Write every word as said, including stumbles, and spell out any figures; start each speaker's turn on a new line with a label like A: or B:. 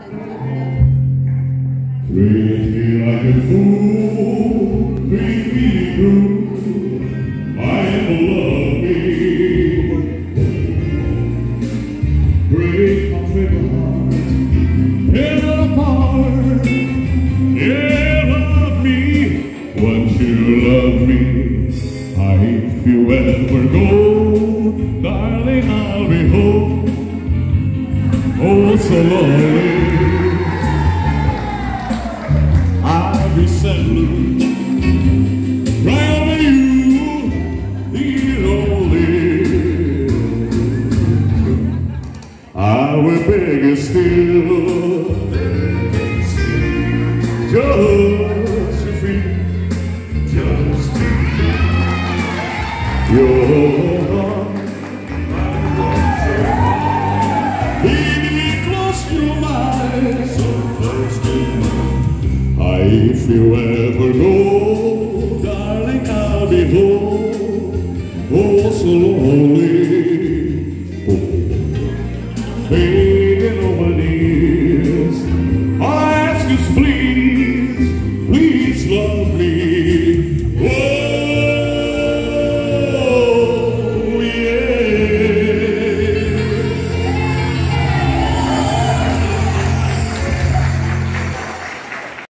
A: Treat me like a fool, treat me cruel, mind will love me. Break my favorite heart, tear it apart. Yeah, love me, once you love me. If you ever go, darling, I'll be home. Oh, so lonely. I'll be sending right over you, dear only. I will beg you still, just to feel, just to feel your heart. Baby, close to mine, so close to mine. If you ever go, darling, I'll be home. Oh, so lonely.